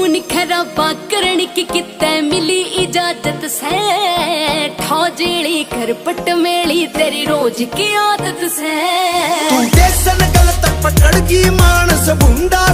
निखरा बाकरण की कितने मिली इजाजत से, ठौजेड़ी कर पट मेली तेरी रोज की आदत से। तू देसन गलत पकड़ की मानस भुंडा